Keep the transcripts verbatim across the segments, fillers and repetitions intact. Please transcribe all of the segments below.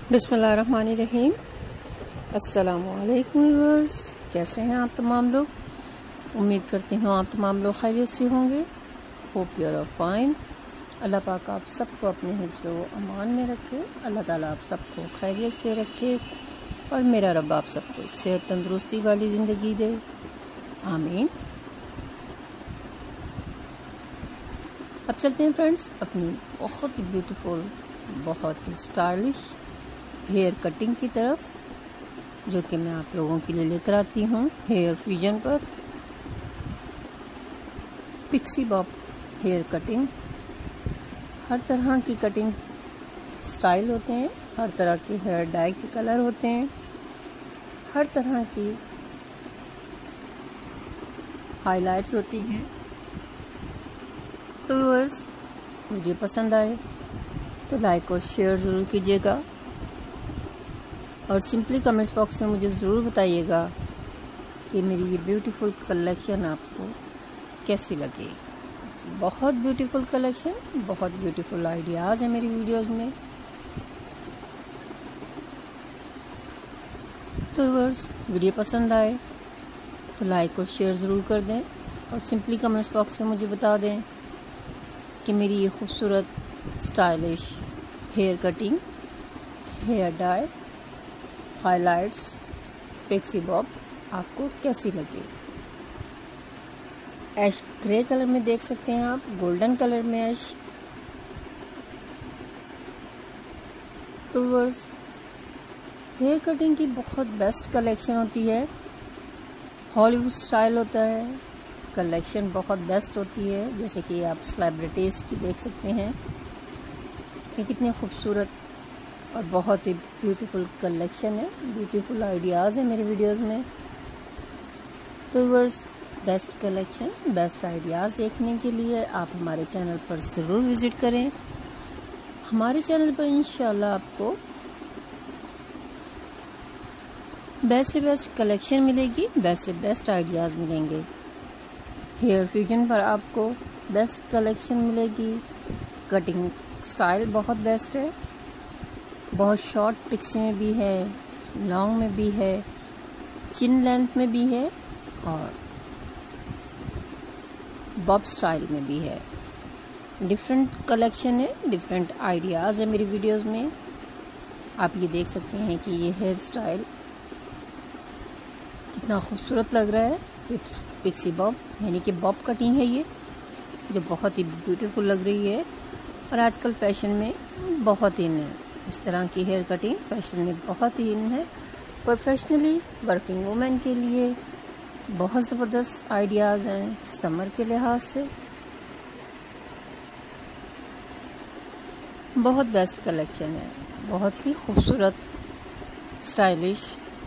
बिस्मिल्लाहिर्रहमानिर्रहीम। अस्सलामुअलैकुम व्यूअर्स, कैसे हैं आप तमाम लोग। उम्मीद करती हूँ आप तमाम लोग खैरियत से होंगे। Hope you are fine. अल्लाह पाक आप सबको अपने हिफ्ज़ व अमान में रखे। अल्लाह ताला आप सबको खैरियत से रखे और मेरा रब आप सबको सेहत तंदुरुस्ती वाली ज़िंदगी दे, आमीन। अब चलते हैं फ्रेंड्स अपनी बहुत ही ब्यूटीफुल, बहुत ही स्टाइलिश हेयर कटिंग की तरफ, जो कि मैं आप लोगों के लिए लेकर आती हूँ हेयर फ्यूजन पर। Pixie bob hair cutting. हर तरह की कटिंग स्टाइल होते हैं, हर तरह के हेयर डाई के कलर होते हैं, हर तरह की हाइलाइट्स होती हैं। तो व्यूअर्स, मुझे पसंद आए तो लाइक और शेयर ज़रूर कीजिएगा और सिंपली कमेंट्स बॉक्स में मुझे ज़रूर बताइएगा कि मेरी ये ब्यूटीफुल कलेक्शन आपको कैसी लगी। बहुत ब्यूटीफुल कलेक्शन, बहुत ब्यूटीफुल आइडियाज़ हैं मेरी वीडियोस में। तो व्यूअर्स, वीडियो पसंद आए तो लाइक और शेयर ज़रूर कर दें और सिंपली कमेंट्स बॉक्स में मुझे बता दें कि मेरी ये खूबसूरत stylish hair cutting, hair dye, highlights, pixie bob आपको कैसी लगी। ऐश ग्रे कलर में देख सकते हैं आप, गोल्डन कलर में ऐश। तो व्यूअर्स, हेयर कटिंग की बहुत बेस्ट कलेक्शन होती है, हॉलीवुड स्टाइल होता है, कलेक्शन बहुत बेस्ट होती है। जैसे कि आप सेलिब्रिटीज़ की देख सकते हैं कि कितनी खूबसूरत और बहुत ही ब्यूटीफुल कलेक्शन है, ब्यूटीफुल आइडियाज़ है मेरे वीडियोस में। तो viewers, best collection, best ideas देखने के लिए आप हमारे चैनल पर ज़रूर विज़िट करें। हमारे चैनल पर इंशाल्लाह आपको बेस्ट से बेस्ट कलेक्शन मिलेगी, बेस्ट से बेस्ट आइडियाज़ मिलेंगे। हेयर फ्यूजन पर आपको बेस्ट कलेक्शन मिलेगी। कटिंग स्टाइल बहुत बेस्ट है, बहुत शॉर्ट पिक्सी में भी है, लॉन्ग में भी है, चिन लेंथ में भी है और बॉब स्टाइल में भी है। डिफरेंट कलेक्शन है, डिफरेंट आइडियाज़ है मेरी वीडियोस में। आप ये देख सकते हैं कि ये हेयर स्टाइल कितना खूबसूरत लग रहा है। पिक्सी बॉब यानी कि बॉब कटिंग है ये, जो बहुत ही ब्यूटीफुल लग रही है और आजकल फैशन में बहुत इन है। इस तरह की हेयर कटिंग फैशन में बहुत ही इन है। प्रोफेशनली वर्किंग वुमेन के लिए बहुत ज़बरदस्त आइडियाज़ हैं समर के लिहाज से। बहुत बेस्ट कलेक्शन है, बहुत ही खूबसूरत स्टाइलिश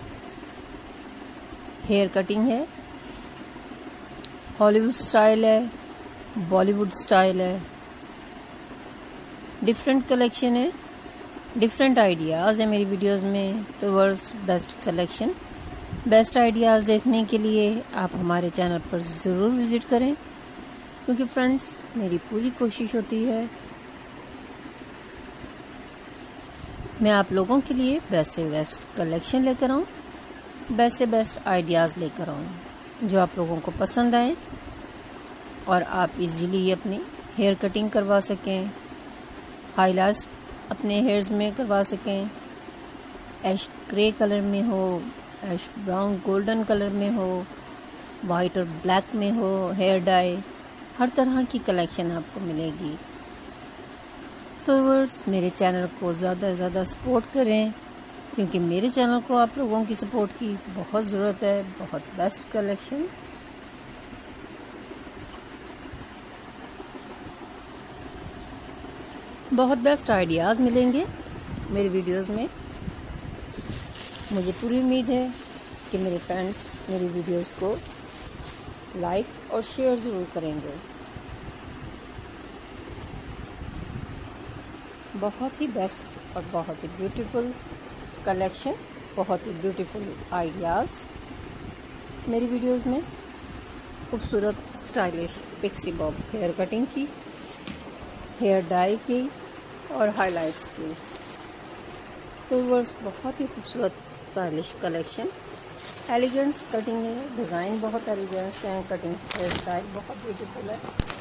हेयर कटिंग है। हॉलीवुड स्टाइल है, बॉलीवुड स्टाइल है, डिफरेंट कलेक्शन है, डिफरेंट आइडियाज़ है मेरी वीडियोस में। तो viewers best collection, best ideas देखने के लिए आप हमारे चैनल पर ज़रूर विज़िट करें, क्योंकि फ्रेंड्स मेरी पूरी कोशिश होती है मैं आप लोगों के लिए बेस्ट से बेस्ट कलेक्शन लेकर आऊँ, बेस्ट से बेस्ट आइडियाज़ लेकर आऊँ जो आप लोगों को पसंद आए और आप इजीली अपनी हेयर कटिंग करवा सकें, हाइलाइट्स अपने हेयर्स में करवा सकें। ऐश ग्रे कलर में हो, ऐश ब्राउन गोल्डन कलर में हो, वाइट और ब्लैक में हो, हेयर डाई, हर तरह की कलेक्शन आपको मिलेगी। तो व्यूअर्स, मेरे चैनल को ज़्यादा से ज़्यादा सपोर्ट करें, क्योंकि मेरे चैनल को आप लोगों की सपोर्ट की बहुत ज़रूरत है। बहुत बेस्ट कलेक्शन, बहुत बेस्ट आइडियाज़ मिलेंगे मेरी वीडियोस में। मुझे पूरी उम्मीद है कि मेरे फ्रेंड्स मेरी वीडियोस को लाइक और शेयर ज़रूर करेंगे। बहुत ही बेस्ट और बहुत ही ब्यूटीफुल कलेक्शन, बहुत ही ब्यूटीफुल आइडियाज़ मेरी वीडियोस में। खूबसूरत stylish pixie bob hair cutting की, हेयर डाई की और हाइलाइट्स की। तो व्यूअर्स बहुत ही खूबसूरत स्टाइलिश कलेक्शन, एलिगेंट कटिंग है, डिज़ाइन बहुत एलिगेंट है, कटिंग हेयर स्टाइल बहुत ब्यूटीफुल है।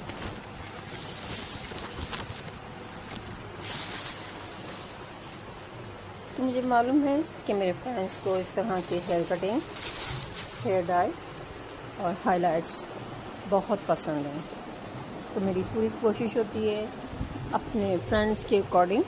तो मुझे मालूम है कि मेरे फ्रेंड्स को इस तरह की हेयर कटिंग, हेयर डाई और हाइलाइट्स बहुत पसंद हैं। तो मेरी पूरी कोशिश होती है अपने फ्रेंड्स के अकॉर्डिंग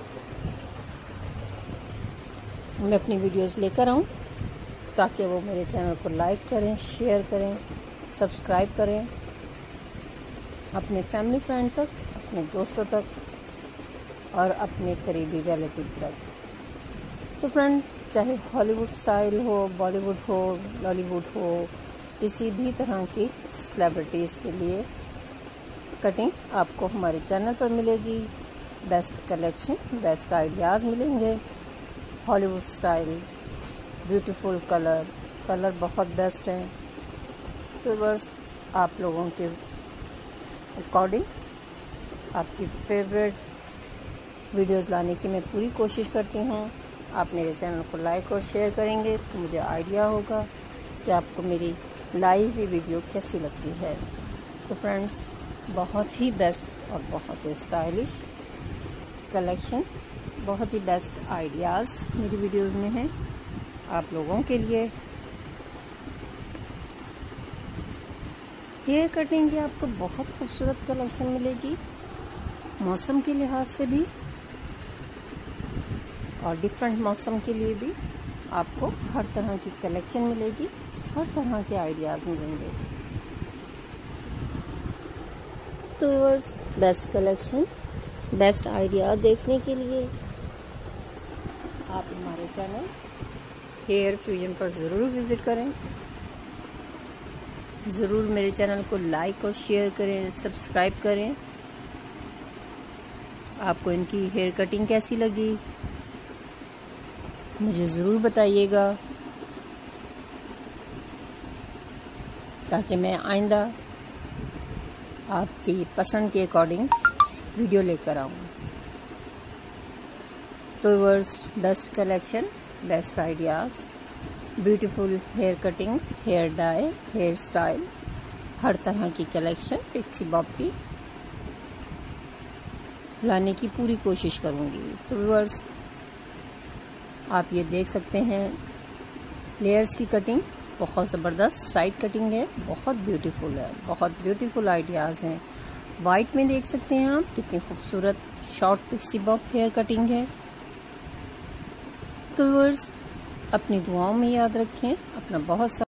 मैं अपनी वीडियोस लेकर आऊँ, ताकि वो मेरे चैनल को लाइक करें, शेयर करें, सब्सक्राइब करें अपने फैमिली फ्रेंड तक, अपने दोस्तों तक और अपने करीबी रिलेटिव तक। तो फ्रेंड, चाहे हॉलीवुड स्टाइल हो, बॉलीवुड हो, लॉलीवुड हो, किसी भी तरह की सेलिब्रिटीज़ के लिए कटिंग आपको हमारे चैनल पर मिलेगी। बेस्ट कलेक्शन, बेस्ट आइडियाज़ मिलेंगे। Hollywood style, beautiful colour colour बहुत बेस्ट हैं। तो बस आप लोगों के अकॉर्डिंग आपकी फेवरेट वीडियोस लाने की मैं पूरी कोशिश करती हूँ। आप मेरे चैनल को लाइक और शेयर करेंगे तो मुझे आइडिया होगा कि आपको मेरी लाइव भी वीडियो कैसी लगती है। तो फ्रेंड्स, बहुत ही बेस्ट और बहुत ही स्टाइलिश कलेक्शन, बहुत ही बेस्ट आइडियाज़ मेरी वीडियोस में हैं आप लोगों के लिए। हेयर कटिंग की आपको बहुत खूबसूरत कलेक्शन मिलेगी, मौसम के लिहाज से भी और डिफरेंट मौसम के लिए भी आपको हर तरह की कलेक्शन मिलेगी, हर तरह के आइडियाज़ मिलेंगे। तो बेस्ट कलेक्शन, बेस्ट आइडिया देखने के लिए आप हमारे चैनल हेयर फ्यूजन पर ज़रूर विज़िट करें। ज़रूर मेरे चैनल को लाइक और शेयर करें, सब्सक्राइब करें। आपको इनकी हेयर कटिंग कैसी लगी मुझे ज़रूर बताइएगा, ताकि मैं आइंदा आपकी पसंद के अकॉर्डिंग वीडियो लेकर आऊँ। तो viewers, best collection, best ideas, beautiful hair cutting, hair dye, hair style, हर तरह की कलेक्शन पिक्सी बॉब की लाने की पूरी कोशिश करूँगी। तो व्यूअर्स, आप ये देख सकते हैं लेयर्स की कटिंग बहुत ज़बरदस्त साइड कटिंग है, बहुत ब्यूटीफुल है, बहुत ब्यूटीफुल आइडियाज़ हैं। वाइट में देख सकते हैं आप कितनी खूबसूरत short pixie bob hair cutting है। तो व्यूअर्स, अपनी दुआओं में याद रखें। अपना बहुत